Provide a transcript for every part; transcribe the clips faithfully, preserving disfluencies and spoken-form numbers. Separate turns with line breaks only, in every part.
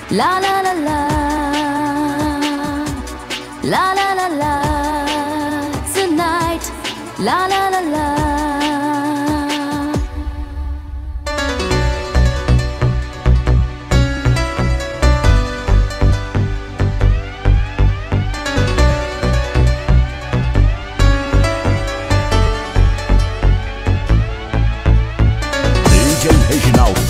La la la la, la la la la, tonight, la la la la.
D J Reginaldo.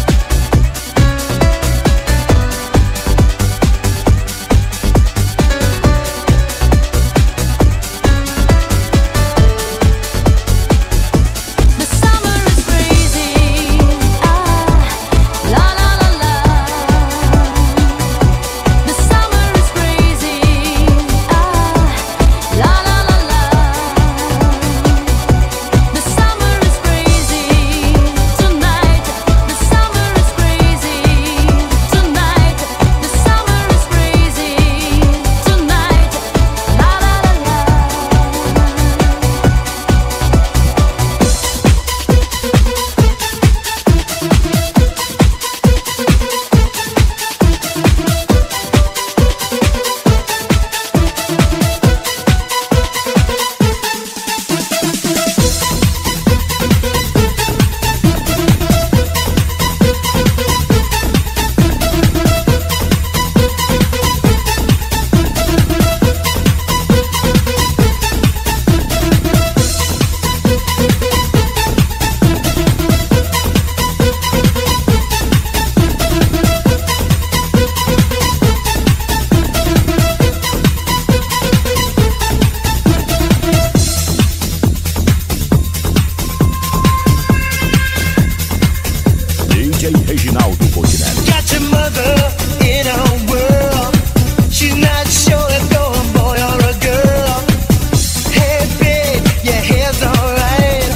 D J Reginaldo Portinelli.
Got your mother in her world. She's not sure if you're a boy or a girl. Hey babe, your hair's alright.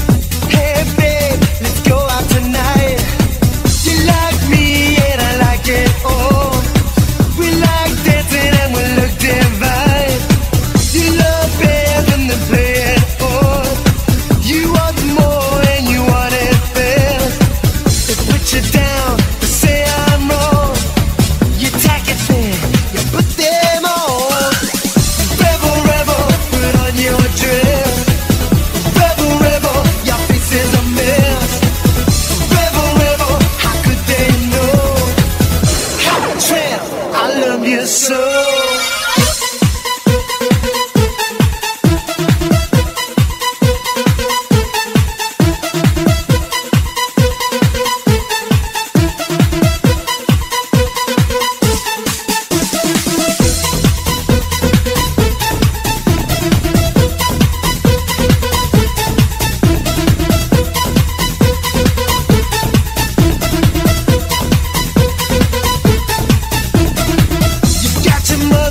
Hey babe, let's go out tonight. You like me and I like it all. We like dancing and we look divine. You love better than the play it all. You want more and you want it fast. They put you down, they say I'm wrong. You tack it there, you put them on. Rebel, rebel, put on your dress. Rebel, rebel, your face is a mess. Rebel, rebel, how could they know? Hot tramp, I love you so. You got your mother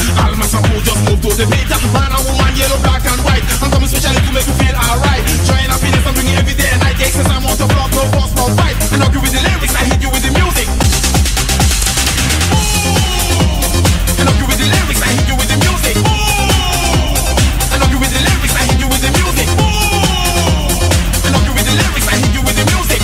All my some just move to the beat. Man and woman, yellow, black and white. I'm coming specially to make you feel alright. Trying happiness, I'm bringing every day and night. Excess amount of love, no force, no fight. I knock you with the lyrics, I hit you with the music. I knock you with the lyrics, I hit you with the music. I knock you with the lyrics, I hit you with the music. I knock you with the lyrics, I hit you with the music.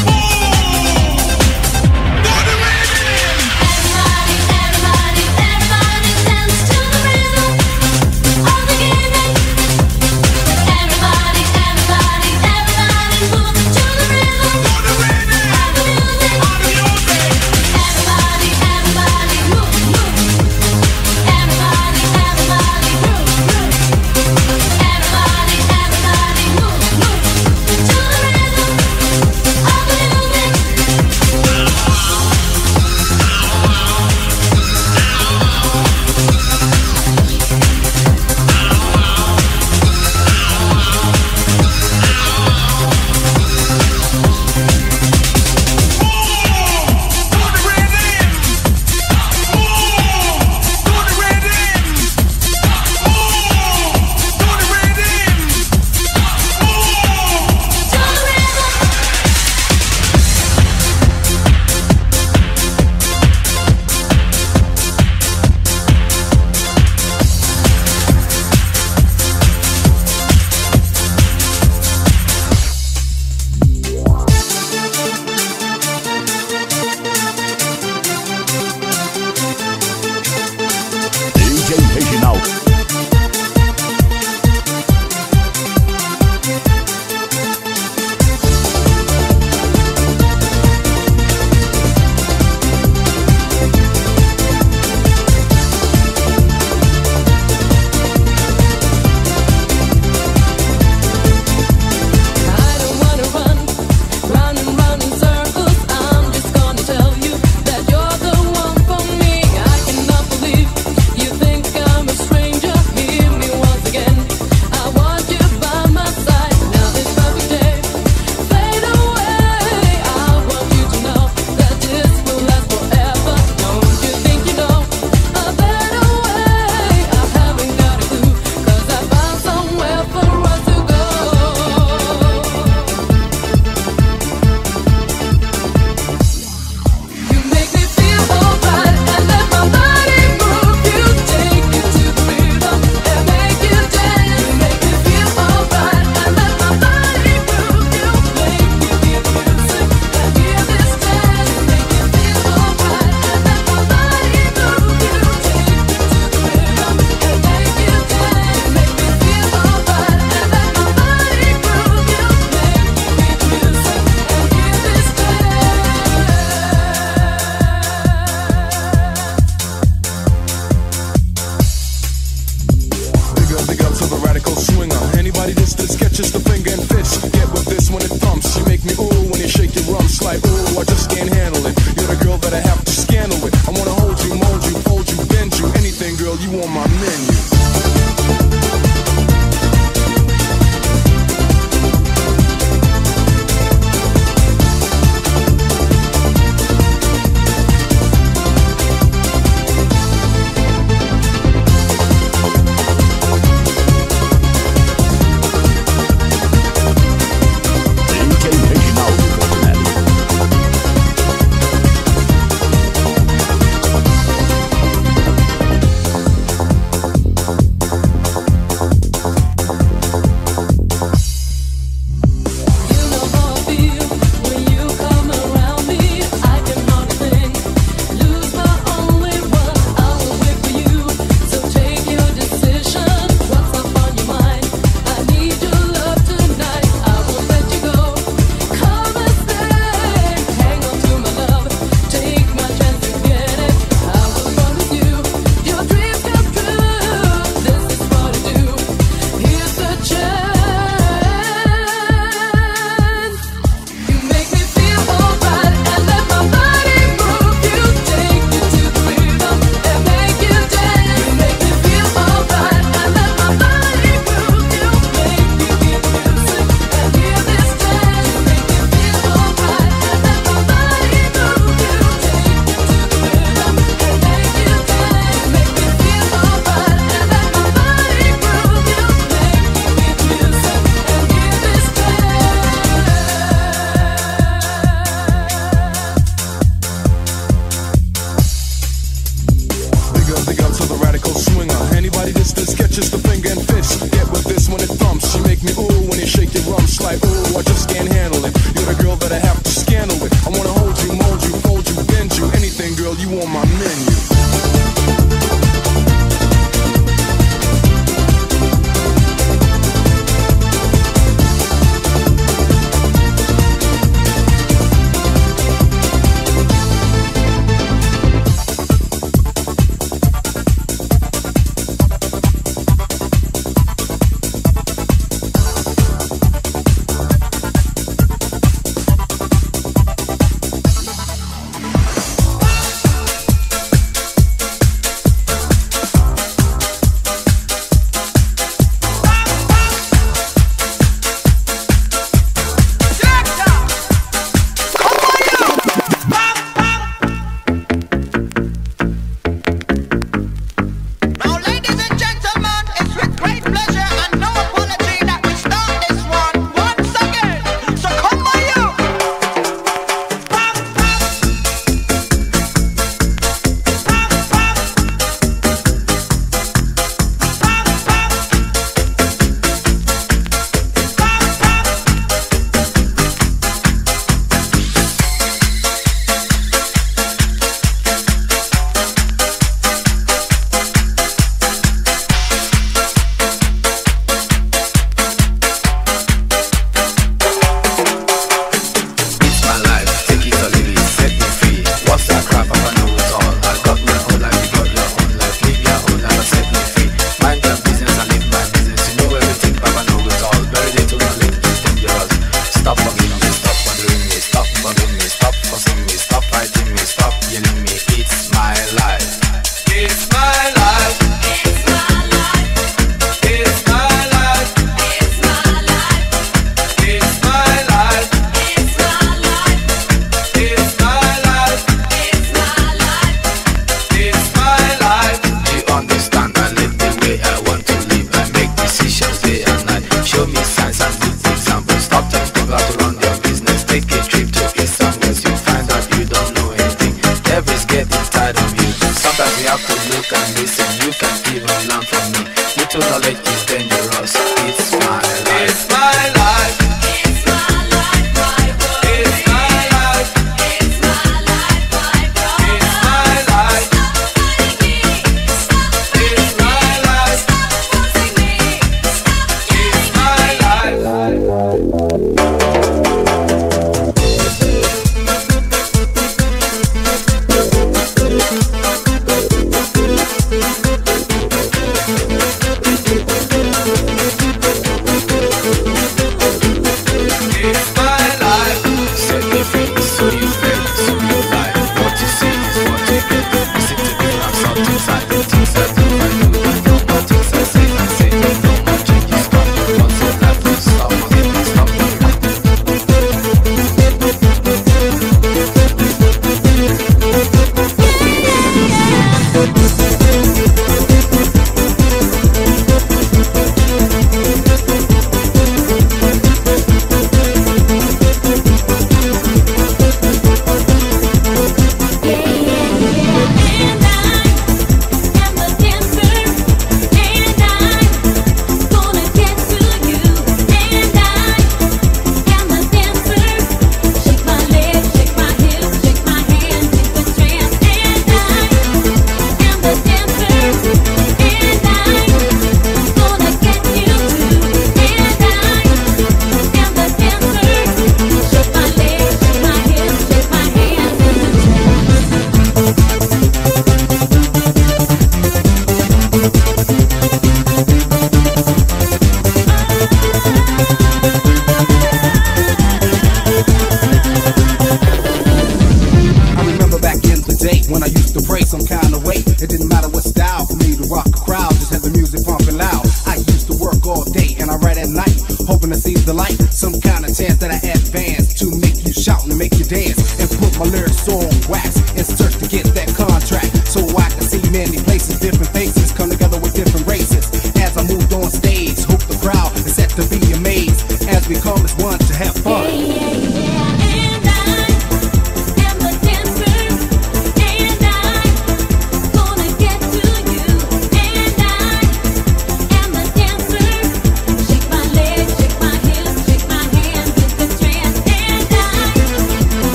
body, this the sketches, the finger and fist. Get with this when it thumps. She make me ooh when you shake your rumps. Like ooh, I just can't handle it. You're the girl that I have to scandal with. I wanna hold you, mold you, fold you, bend you. Anything, girl, you on my menu.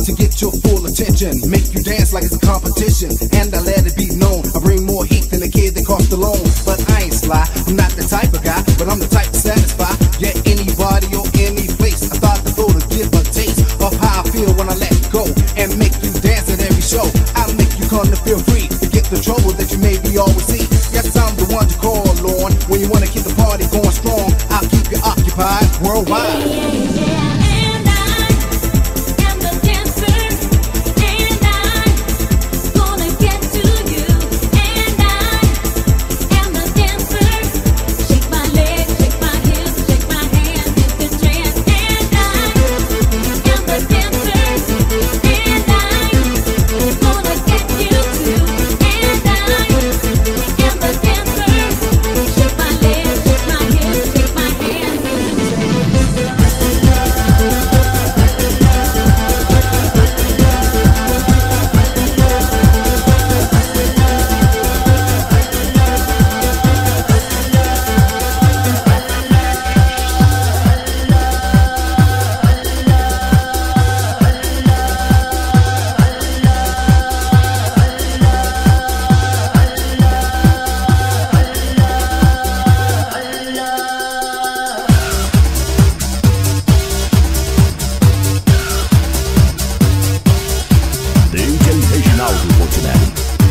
to get your full attention, make you dance like it's a competition, and I let it be known I bring more heat than a kid that cost a loan. But I ain't sly, I'm not the type of guy, but I'm the type to satisfy. Yeah, anybody or any place. I thought the flow to give a taste of how I feel when I let go and make you dance at every show. I'll make you come to feel free, forget the trouble that you maybe always see. Yes, I'm the one to call on when you wanna keep the party going strong. I'll keep you occupied worldwide.
Yeah, yeah, yeah. And I am the dancer, and I'm gonna get to you. And I am the dancer. Shake my legs, shake my hips, shake my hands, hit the trance. And I am the dancer, and I'm gonna get you too. And I am the dancer. Shake my legs, shake my hips, shake my hands, hit the trance.
D J Reginaldo Portinelli.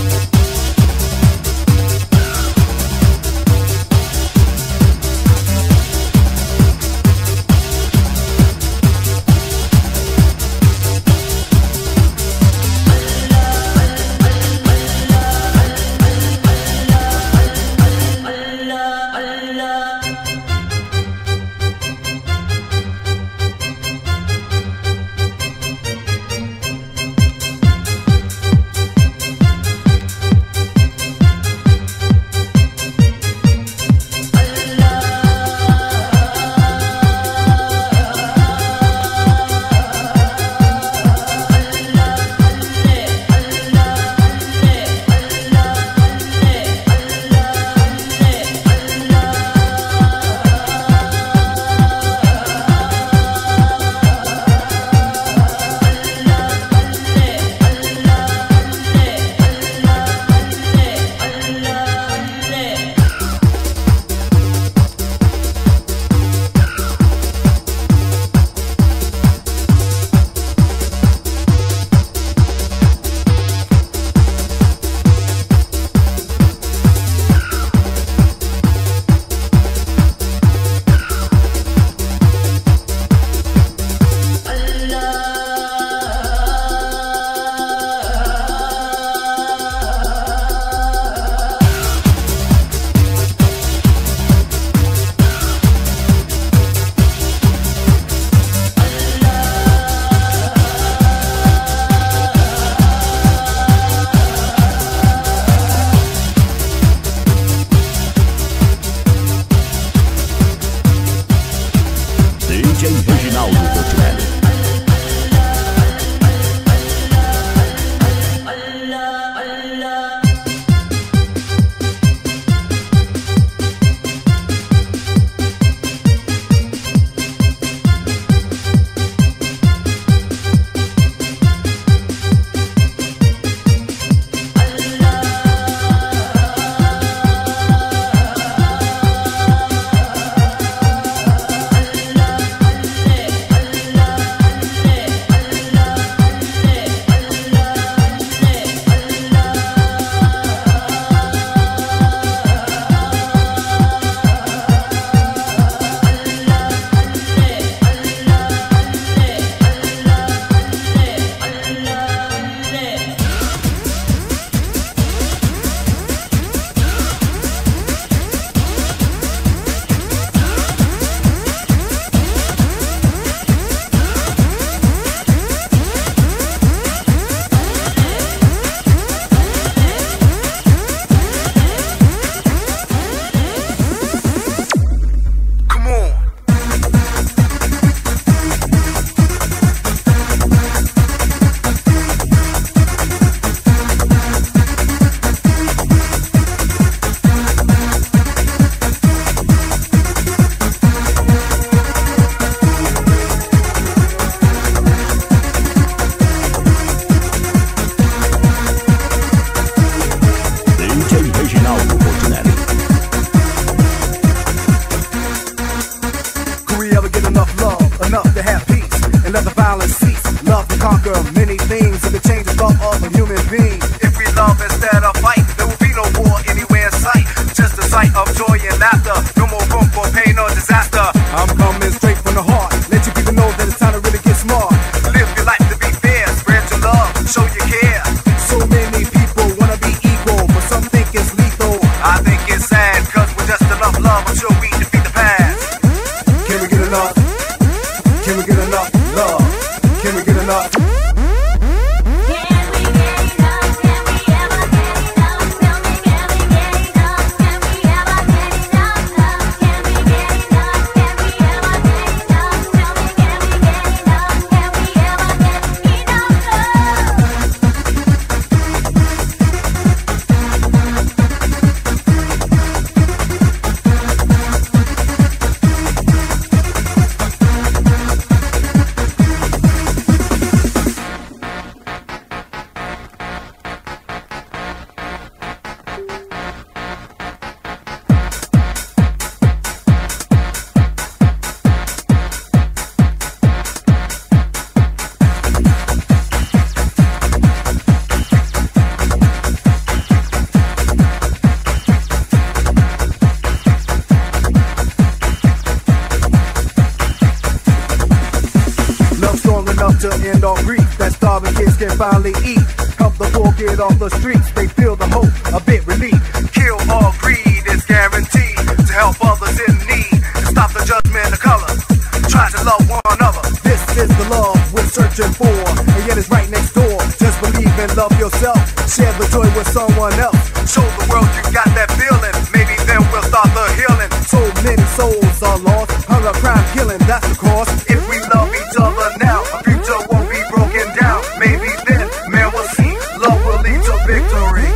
D J Reginaldo Portinelli.
Allah
let the violence cease. Love to conquer many things and to change the thought of a human being. If we love instead of fight, there will be no war anywhere in sight. Just a sight of joy and laughter. No more room for pain or disaster. I'm coming straight from the heart. Let you people know that it's time to really get smart. Live your life to be fair. Spread your love. Show your care. So many people wanna be equal, but some think it's lethal. I think it's sad, cause with just enough love, I'm sure we defeat the past. Can we get enough? Can we get enough love? Can we get enough? To end all grief that starving kids can finally eat. Help the poor get off the streets, they feel the hope, a bit relief. Kill all greed is guaranteed to help others in need and stop the judgment of color. Try to love one another. This is the love we're searching for, and yet it's right next door. Just believe and love yourself. Share the joy with someone else. Show the world you got that feeling. Maybe then we'll start the healing. So many souls are lost, hunger, crime, killing, that's the cause. If we love each other now, a future won't be broken down. Maybe then, man, we'll see. Love will lead to victory.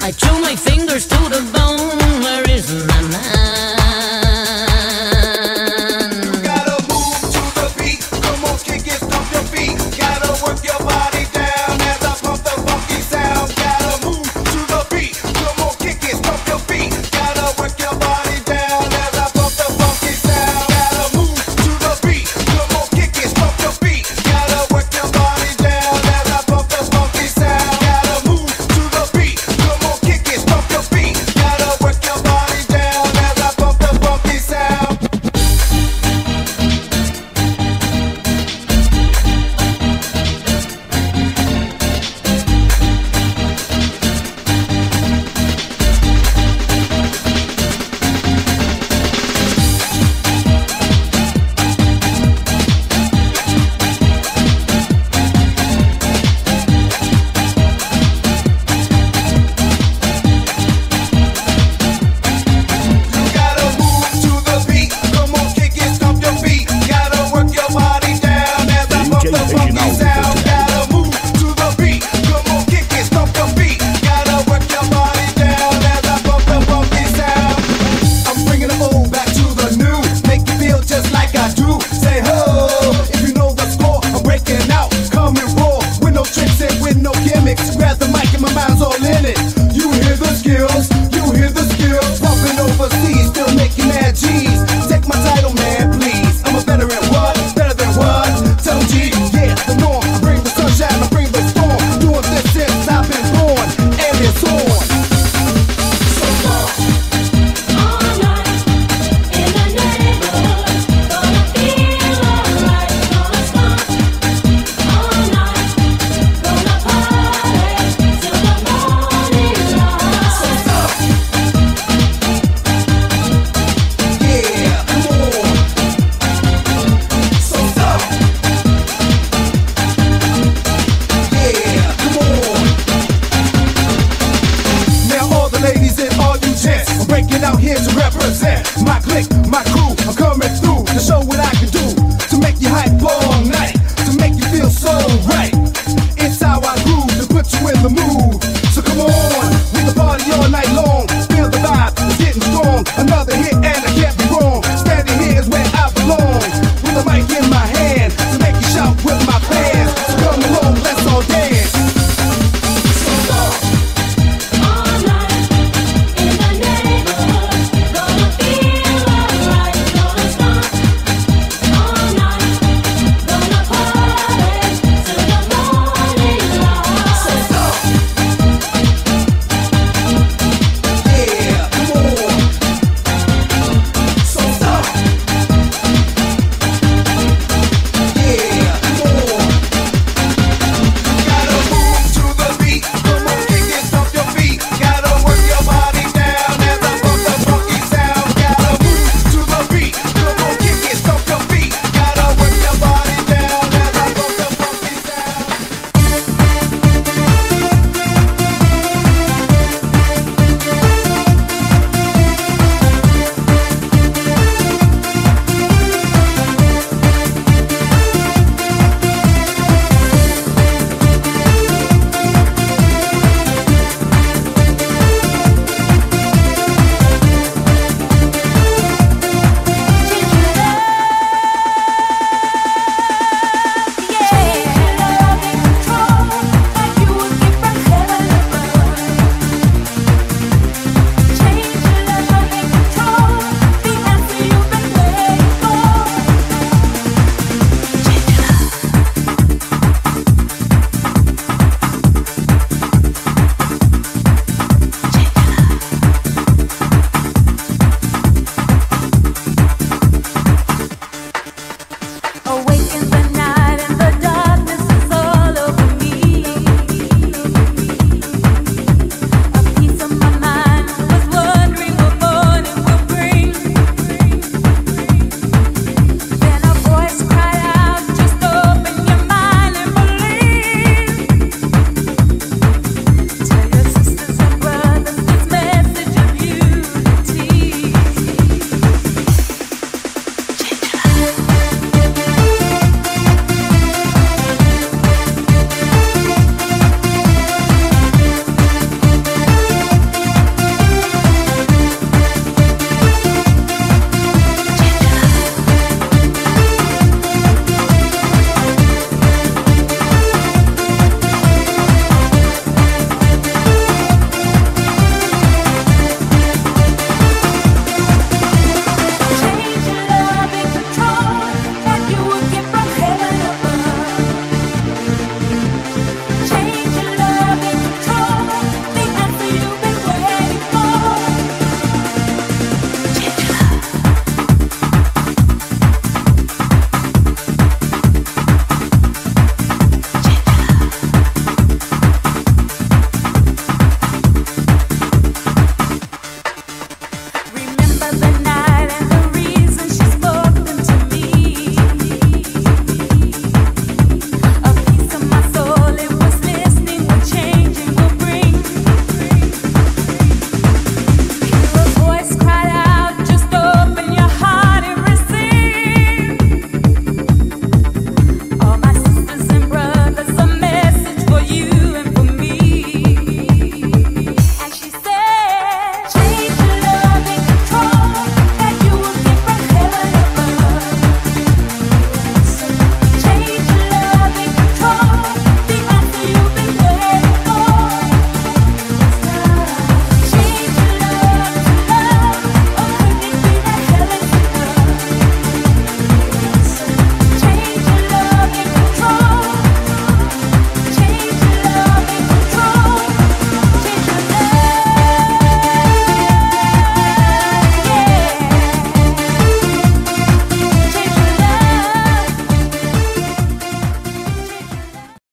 I chew my fingers to the bone. Where is my man?
You gotta move to the beat. Come on, kick it, stomp your feet. Gotta work your body down as I pump the funky sound. Gotta move to the beat. Come on, kick it, stomp your feet. Gotta work your body down as I pump the funky sound. Gotta move to the beat. Come on, kick it, stomp your feet. Gotta work your body down as I pump the funky sound. Gotta move to the beat. Come on, kick it, stomp your feet. Gotta work your body down as I pump the funky sound. You gotta move to the beat. Come on, kick it, stomp your feet. Gotta work your body down as I pump the funky sound. Gotta move to the beat. Come on, kick it, stomp your feet. Gotta work your body down as I pump the funky sound. I'm bringing the old back to the new. Make you feel just like I do. Say ho, if you know the score. I'm breaking out, coming raw with no tricks and with no gimmicks. Grab the mic and my mind's all in it. You hear the skills, you hear the skills. Bumping overseas, still making mad G's. Take my title, man, please. I'm a veteran, what? Better than what? Tell G, yeah, the norm. I bring the sunshine, I bring the storm. Doing this since I've been born, and it's on. So long.
All night in the neighborhood, gonna feel alright, gonna stop. All night, gonna party till the morning light.
Yeah, come on. So tough. Yeah, come on. Now all the ladies and all you gents, I'm breaking out here to represent my clique, my crew. I'm coming through to show what I can do, to make you hype all night, to make you feel so right. It's how I groove to put you in the mood.